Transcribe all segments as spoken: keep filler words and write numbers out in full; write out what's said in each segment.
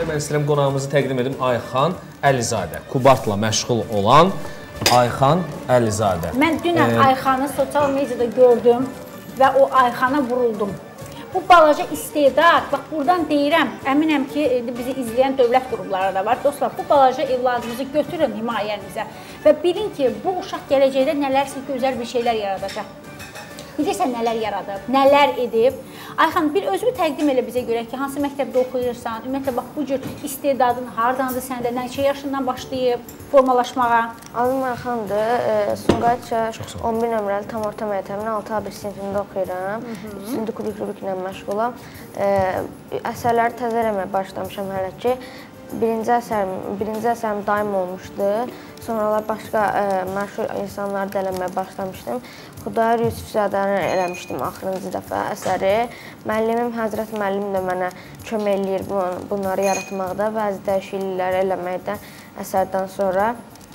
mən istəyirəm qonağımızı təqdim edim. Ayxan Əlizadə. Kubartla məşğul olan Ayxan Əlizadə. Mən dünən ee... Ayxanı sosial mediada gördüm və o Ayxana vuruldum. Bu balaca istedad, bax buradan deyirəm, əminəm ki, bizi izləyən dövlət qurumları da var. Dostlar, bu balaca evladımızı götürün himayənizə və bilin ki, bu uşaq gələcəkdə nələrsə gözəl bir şeylər yaradacaq. Bilirsən nələr yaradıb, nələr edib. Ayxan, bir özünü təqdim elə bizə görə ki, hansı məktəbdə oxuyursan, ümumiyyətlə, bax bu cür istedadın hardandır səndə, neçə yaşından başlayıb formalaşmağa? Adım Ayxandır, Sumqayıtça on bir nömrəli tam orta məktəbinin altı A bir sinifində oxuyuram. üçüncü kubik rubiklə məşğulam. Əsərləri təzə eləməyə başlamışam hələ ki. Birinci əsərim, birinci əsərim daim olmuşdu. Sonralar başqa məşhur insanları da eləməyə başlamışdım. Xudayar Yusifzadəni eləmişdim axırıncı dəfə əsəri. Müəllimim, Həzrət müəllim də mənə kömək eləyir bunları yaratmaqda, bəzi dəyişikliklər eləməkdə əsərdən sonra.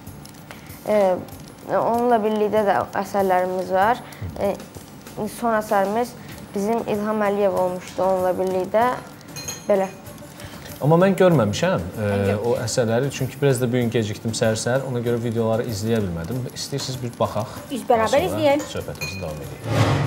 Onunla birlikdə də əsərlərimiz var. Son əsərimiz bizim İlham Əliyev olmuşdu onunla birlikdə. Belə. Amma mən görməmişəm e, o əsərləri, çünki biraz da bugün gecikdim səhər-səhər, ona görə videoları izləyə bilmədim. İstəyirsiniz bir baxaq. Biz bərabər izləyək. Söhbətimizi davam edək.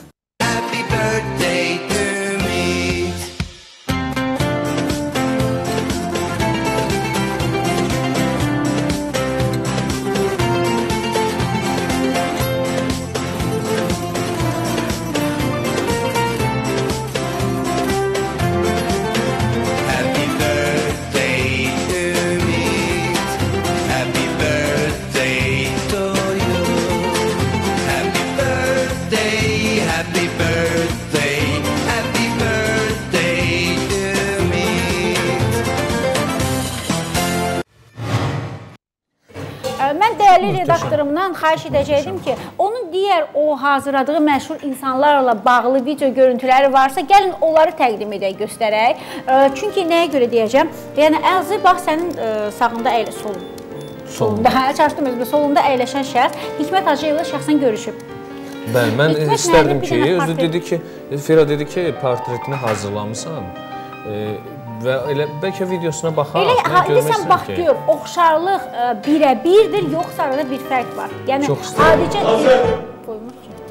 Mən dəyərli redaktorumdan xahiş edəcəkdim ki, onun digər o hazırladığı məşhur insanlarla bağlı video görüntüləri varsa, gəlin onları təqdim edək, göstərək. Çünki nəyə görə deyəcəm? Yəni, Əzi, bax, sənin sağında əylə, solun. Solunda, hə, çarşdım özümdə, solunda əyləşən şəxs Hikmət Hacıyevlə şəxsən görüşüb. Bəli, mən istərdim ki, özü dedi ki, Fira dedi ki, portretini hazırlamısan. Və elə bəlkə videosuna baxaq. Elə, desən, bax, gör, oxşarlıq birə-birdir, yoxsa arada bir fərq var. Yəni, adicə... Qoymuş ki.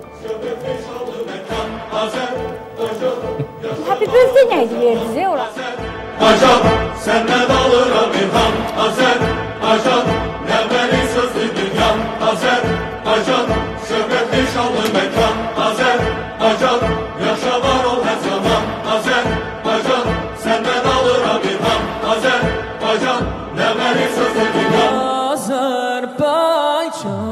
Happy birthday nə idi verdiniz, ora? Ajan, səndən alıram ilham, Azər, ajan, nəvəli sözlü dünyam, Azər, ajan, şöhrətli şanlı məkan, Azər, ajan, yaşa var ol hər zaman, Azər, ajan, səndən alıram ilham, Azər, ajan, nəvəli sözlü dünyam, Azərbaycan.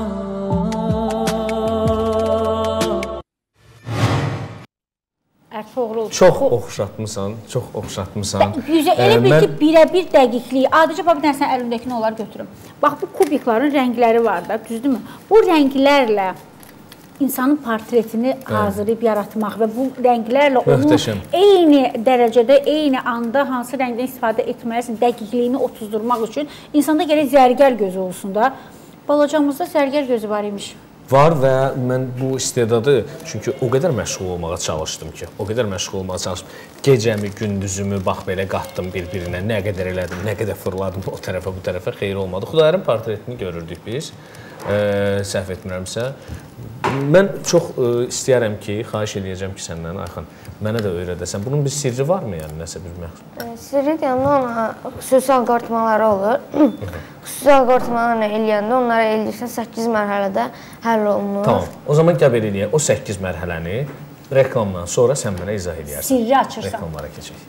Çox oxşatmısan, çox oxşatmısan. Elə bil ki, birə-bir dəqiqliyi. Adicə, bir dənə sən əlimdəkini onlar götürüm. Bax, bu kubikların rəngləri var da, düzdürmü? Bu rənglərlə insanın portretini hazırlayıb yaratmaq və bu rənglərlə onu eyni dərəcədə, eyni anda hansı rəngdən istifadə etməlisin, dəqiqliyini otuzdurmaq üçün insanda gələk zərgər gözü olsun da. Balacamızda zərgər gözü var imiş. Var və mən bu istedadı, çünki o qədər məşğul olmağa çalışdım ki, o qədər məşğul olmağa çalışdım. Gecəmi, gündüzümü, bax, belə qatdım bir-birinə, nə qədər elədim, nə qədər fırladım o tərəfə, bu tərəfə, xeyir olmadı. Xudayarın portretini görürdük biz, səhv etmirəmsə. Mən çox istəyərəm ki, xahiş edəcəm ki, səndən, Ayxan, mənə də öyrədəsən. Bunun bir sirri varmı, yəni, nəsə bir məxsus? Sirri deyəndə ona xüsusi alqoritmaları olur. Xüsusi alqoritmalarını eləyəndə, onlara eləyirsən səkkiz mərhələdə həll olunur. Tamam, o zaman qəbul eləyək. O səkkiz mərhələni reklamdan sonra sən mənə izah eləyərsən. Sirri açırsan. Reklamlara keçək.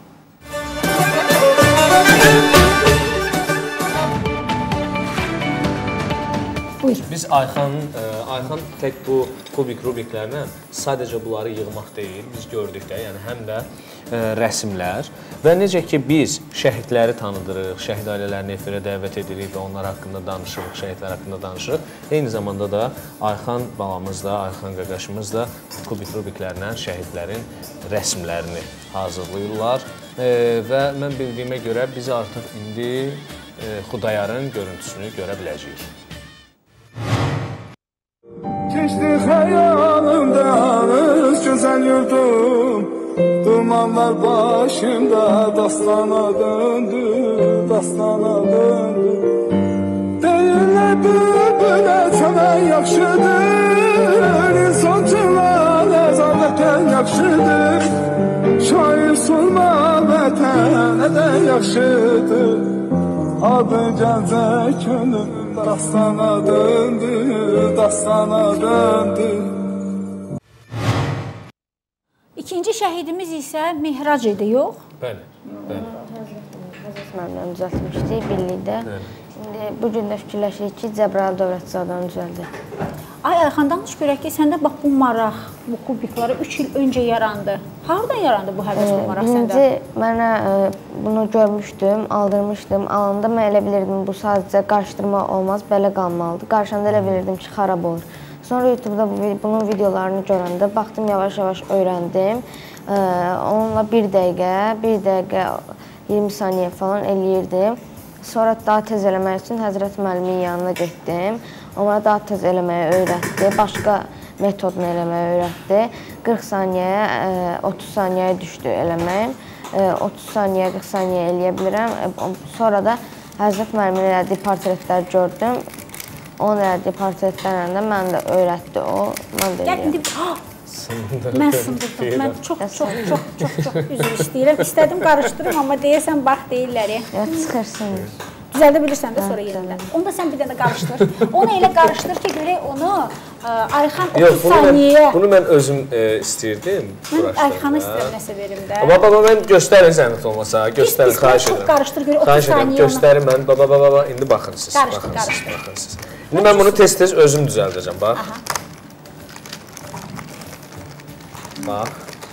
Biz Ayxan, Ayxan tək bu kubik rubiklərlə sadəcə bunları yığmaq deyil, biz gördük də, yəni həm də rəsmlər və necə ki biz şəhidləri tanıdırıq, şəhid ailələrini efirə dəvət edirik və onlar haqqında danışırıq, şəhidlər haqqında danışırıq. Eyni zamanda da Ayxan balamız da, Ayxan qaqaşımız da kubik rubiklərlə şəhidlərin rəsmlərini hazırlayırlar və mən bildiyimə görə biz artıq indi Xudayarın görüntüsünü görə biləcəyik. Keçdi xəyalımda alız gözəl yurdum, durma Dumanlar başımda dastana döndü, dastana döndü. Deyirlər bülbülə çəmən yaxşıdır, insancılar əzadətən yaxşıdır. Şair solma vətən ədən yaxşıdır. Adı gəncə könül dastana döndü, dastana döndü. İkinci şəhidimiz isə Mehrac idi, yox? Bəli, bəli. Həzrət müəllimlə düzəltmişdik birlikdə. İndi bu gün də fikirləşirik ki, Cəbrayıl Dövlətzadanı düzəldək. Ay Ayxan, danış görək ki, səndə bax bu maraq, bu kubikları üç il öncə yarandı. Hardan yarandı bu həvəs, bu maraq səndə? Birinci, mənə bunu görmüşdüm, aldırmışdım. Alanda mən elə bilirdim, bu sadəcə qarışdırma olmaz, belə qalmalıdır. Qarışanda elə bilirdim ki, xarab olur. Sonra YouTube'da bunun videolarını görəndə, baxdım, yavaş-yavaş öyrəndim. Onunla bir dəqiqə, bir dəqiqə, iyirmi saniyə falan eləyirdim. Sonra daha tez eləmək üçün Həzrət müəllimin yanına getdim. O mənə daha tez eləməyi öyrətdi, başqa metodunu eləməyi öyrətdi. qırx saniyəyə, otuz saniyəyə düşdü eləməyim. otuz saniyə, qırx saniyə eləyə bilirəm. Sonra da Həzrət müəllimin elədiyi portretləri gördüm. Onun elədiyi portretlərlə mən də öyrətdi o. Mən də eləyəm. Mən sındırdım. Mən çox, çox, çox, çox, çox üzr istəyirəm. İstədim qarışdırım, amma deyəsən, bax, deyirlər. Çıxırsın. Düzəldə bilirsən də sonra yenidən. Onu da sən bir dənə qarışdır. Onu elə qarışdır ki, görək onu Ayxan otuz saniyəyə... Bunu mən özüm istəyirdim. Mən Ayxanı istəyirəm nəsə verim də. Baba, baba, mən göstərin zəhmət olmasa. Göstərin, xahiş edirəm. Çox qarışdır, görək otuz saniyə onu. Göstərin mən, baba, baba, baba, indi baxın siz. Qarışdır, qarışdır. İndi mən bunu tez-tez özüm düzəldəcəm, bax. Bax.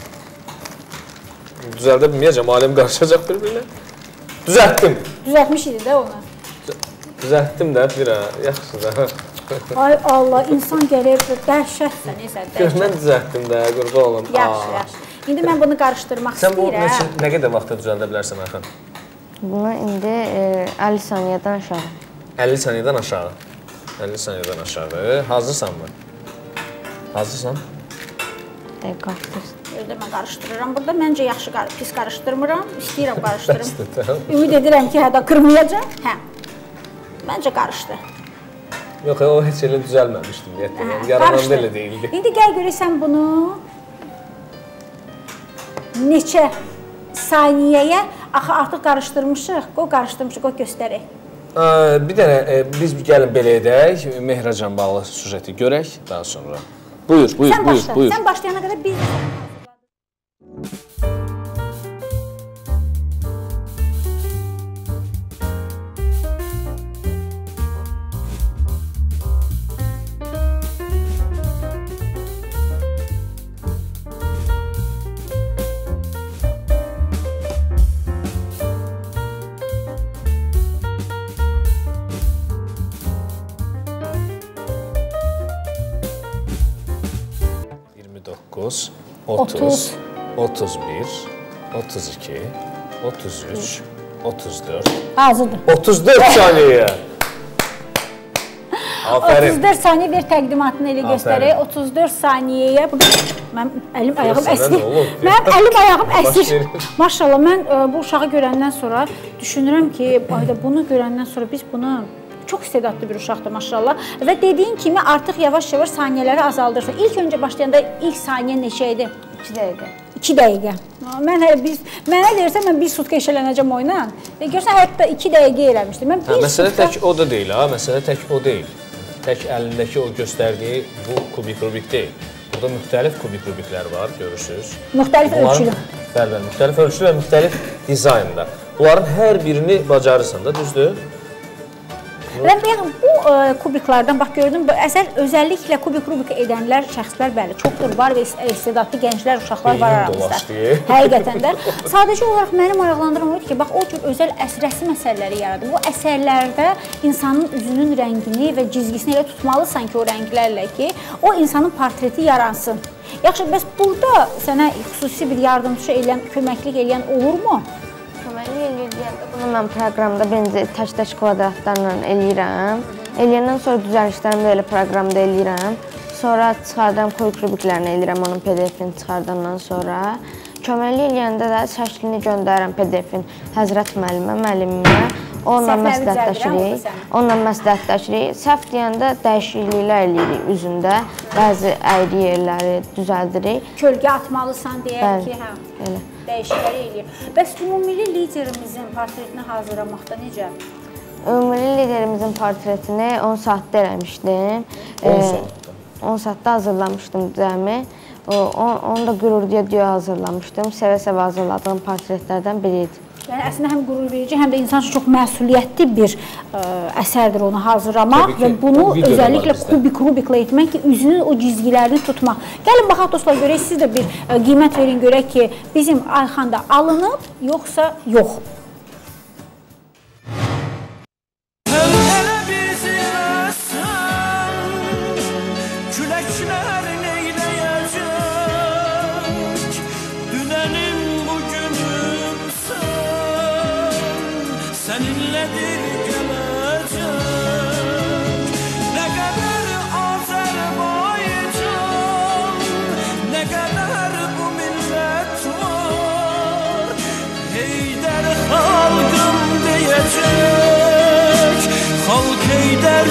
Düzəldə bilməyəcəm, aləm qarışacaq bir-birinə. Düzəltdim. Düzəltmiş idi də onu. Düzəltdim də bir ha, yaxşı da. Ay Allah, insan gəlir, dəhşətsən, nəsə dəhşət. Mən düzəltdim də, qurba olum. Yaxşı, yaxşı. İndi mən bunu qarışdırmaq istəyirəm. Sən bu nə qədər vaxtda düzəldə bilərsən, Ayxan? Bunu indi əlli saniyədən aşağı. əlli saniyədən aşağı. əlli saniyədən aşağı. Hazırsan mı? Hazırsan? Qarışdırsın. Öyle mən qarışdırıram. Burada məncə yaxşı, pis qarışdırmıram. İstəyirəm qarışdırım. Ümid edirəm ki, hədə qırmayacaq. Hə. Məncə qarışdı. Yox, o heç elə düzəlməmişdim. Yarananda elə deyildi. İndi gəl görək sən bunu neçə saniyəyə, axı artıq qarışdırmışıq, qoy qarışdırmışıq, qoy göstərək. Bir dənə, biz gəlin belə edək, Mehracan bağlı süjeti görək daha sonra. Buyur, buyur, sən buyur, başla. buyur. Sən başlayana qədər biz... otuz, otuz bir, otuz iki, otuz üç, otuz dörd. Hazırdır. otuz dörd saniyə. Aferin. otuz dörd saniyə ver təqdimatını elə göstərək. otuz dörd saniyəyə. Mənim əlim, ayağım əsir. Mənim əlim, ayağım əsir. Maşallah, mən bu uşağı görəndən sonra düşünürəm ki, bunu görəndən sonra biz bunu çox istedadlı bir uşaqdır maşallah və dediyin kimi artıq yavaş-yavaş saniyələri azaldırsan. İlk öncə başlayanda ilk saniyə neçə idi? iki dəqiqə. iki dəqiqə. Mən hələ biz mənə deyirsən mən bir sutka işələnəcəm oyla. Və görsən hətta iki dəqiqə eləmişdim. Mən bir məsələ tək o da deyil ha, məsələ tək o deyil. Tək əlindəki o göstərdiyi bu kubik rubik deyil. Burada müxtəlif kubik rubiklər var, görürsüz. Müxtəlif ölçülü. Bəli, bəli, müxtəlif ölçülü və müxtəlif dizaynda. Bunların hər birini bacarırsan da, düzdür? Və bu kubiklardan bax gördüm, əsər özəlliklə kubik rubik edənlər, şəxslər bəli, çoxdur, var və istedadlı gənclər, uşaqlar var aramızda. Həqiqətən də. Sadəcə olaraq məni maraqlandıran oydu ki, bax o cür özəl rəsm əsərləri yaradır. Bu əsərlərdə insanın üzünün rəngini və cizgisini elə tutmalısan ki, o rənglərlə ki, o insanın portreti yaransın. Yaxşı, bəs burada sənə xüsusi bir yardımcı eləyən, köməklik eləyən olurmu? Köməklik eləyəndə bunu mən proqramda birinci tək-tək kvadratlarla eləyirəm. Eləyəndən sonra düzəlişlərimi də elə proqramda eləyirəm. Sonra çıxardan kubik rubiklərini eləyirəm onun P D F-ini çıxardandan sonra. köməklik eləyəndə də şəklini göndərirəm P D F-in Həzrət müəllimə, müəllimimə. Onunla məsləhətləşirik. Onunla məsləhətləşirik. Səhv deyəndə dəyişikliklər eləyirik üzündə. Bəzi əyri yerləri düzəldirik. Kölgə atmalısan deyək ki, hə. Elə. Dəyişikliklər eləyir. Bəs ümumilli liderimizin portretini hazırlamaqda necə? Ümumilli liderimizin portretini on saatda eləmişdim. on saatda? on saatda hazırlamışdım cəmi. Onu da qürur deyə hazırlamışdım. Sevə-sevə hazırladığım portretlərdən biri idi. Yəni əslində həm qürur verici, həm də insan üçün çox məsuliyyətli bir ə, əsərdir onu hazırlamaq və bunu özəlliklə kubik-rubiklə etmək ki, üzünün o cizgilərini tutmaq. Gəlin baxaq dostlar, görək siz də bir ə, qiymət verin, görək ki, bizim Ayxanda alınıb, yoxsa yox. Halk Heydər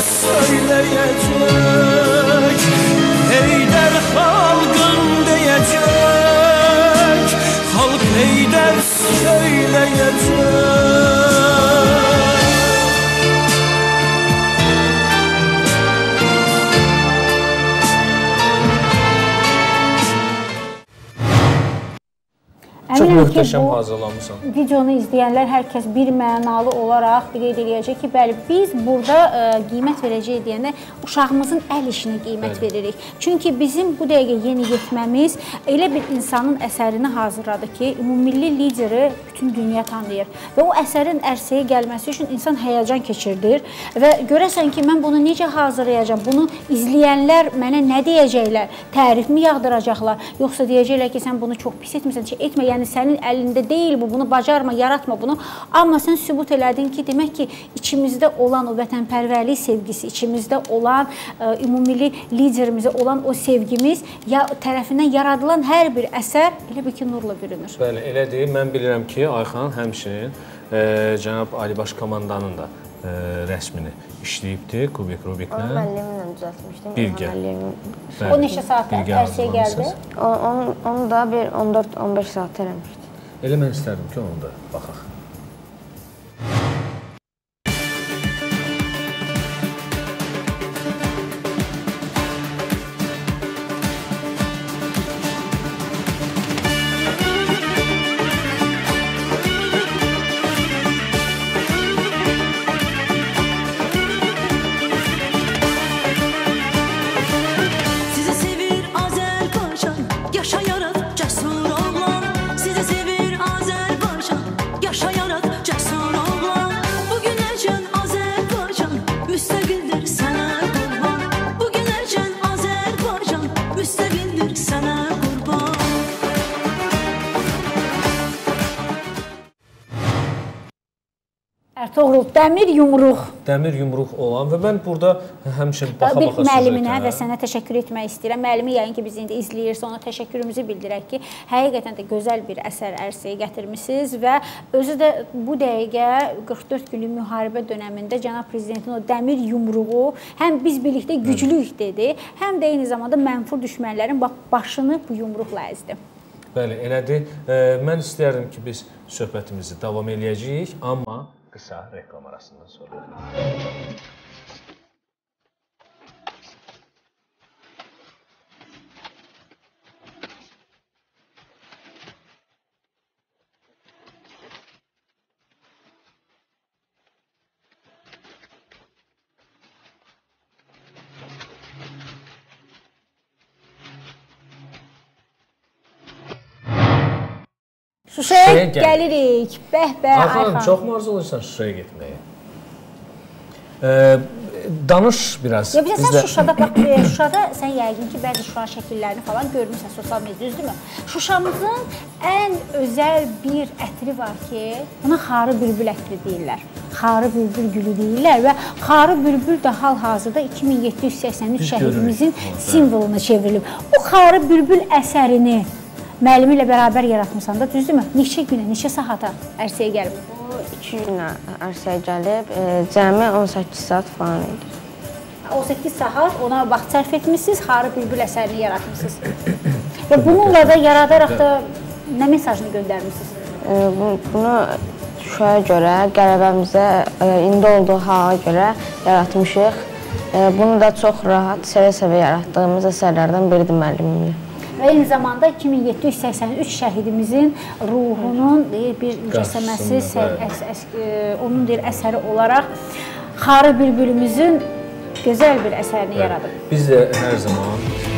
söyləyəcək, Heydər xalqım deyəcək, Halk Heydər söyləyəcək. Çox möhtəşəm hazırlamısan. Videonu izləyənlər hər kəs bir mənalı olaraq qeyd edəcək ki, bəli, biz burada ə, qiymət verəcəyik deyəndə uşağımızın əl işinə qiymət bəli. veririk. Çünki bizim bu dəqiqə yeni yetməmiz elə bir insanın əsərini hazırladı ki, ümummilli lideri bütün dünya tanıyır. Və o əsərin ərsəyə gəlməsi üçün insan həyəcan keçirdir və görəsən ki, mən bunu necə hazırlayacağam, bunu izləyənlər mənə nə deyəcəklər, tərifmi yağdıracaqlar, yoxsa deyəcəklər ki, sən bunu çox pis etmirsən, etmə, yəni sənin əlində deyil bu, bunu bacarma, yaratma bunu. Amma sən sübut elədin ki, demək ki, içimizdə olan o vətənpərvərlik sevgisi, içimizdə olan ə, ümumilli liderimizə olan o sevgimiz ya, tərəfindən yaradılan hər bir əsər elə bir ki, nurla bürünür. Bəli, elədir. Mən bilirəm ki, Ayxan həmçinin e, cənab Alibaş komandanın da e, rəsmini işləyibdir, kubik rubiklə. Onu müəllimimlə düzəltmişdim. Birgə. O neçə saat ərsəyə gəldi? Onu, onu da bir on dörd on beş saat eləmişdi. Elə mən istərdim ki, onu da baxaq. Toğrul, dəmir yumruq. Dəmir yumruq olan və mən burada həmişə baxa-baxa bir müəlliminə və sənə təşəkkür etmək istəyirəm. Müəllimi yəqin ki, biz indi izləyirsə ona təşəkkürümüzü bildirək ki, həqiqətən də gözəl bir əsər ərsəyə gətirmisiniz və özü də bu dəqiqə qırx dörd günlük müharibə dönəmində cənab prezidentin o dəmir yumruğu həm biz birlikdə güclüyük dedi, həm də eyni zamanda mənfur düşmənlərin başını bu yumruqla əzdi. Bəli, elədir. Mən istəyərdim ki, biz söhbətimizi davam eləyəcəyik, amma qısa reklam arasından sonra. Şuşaya gəlirik. Bəh-bəh, Ayxan. Ayxan, çox mu arzuluysan Şuşaya getməyi? Danış biraz. Ya, sən Şuşada, bax, Şuşada sən yəqin ki, bəzi Şuşanın şəkillərini falan görmüşsən sosial mediada, düzdürmü? Şuşamızın ən özəl bir ətri var ki, buna xarı bülbül ətri deyirlər. Xarı bülbül gülü deyirlər və xarı bülbül də hal-hazırda iki min yeddi yüz səksən üç şəhidimizin simvoluna çevrilib. Bu xarı bülbül əsərini müəllimi ilə bərabər yaratmısan da, düzdürmü? Neçə günə, neçə saata ərsəyə gəlib? Bu iki günə ərsəyə gəlib, e, cəmi on səkkiz saat falan idi. on səkkiz saat ona vaxt sərf etmişsiniz, Xarı Bülbül əsərini yaratmışsınız. Və bununla da yaradaraq da nə mesajını göndərmişsiniz? E, bu, bunu Şuşaya görə, qələbəmizə, e, indi olduğu hala görə yaratmışıq. E, bunu da çox rahat, sevə-sevə yaratdığımız əsərlərdən biridir müəllimimlə. Və eyni zamanda iki min yeddi yüz səksən üç şəhidimizin ruhunun deyir, bir mücəssəməsi, əs əs onun deyir, əsəri olaraq Xarı Bülbülümüzün gözəl bir əsərini yaradıb. Biz də hər zaman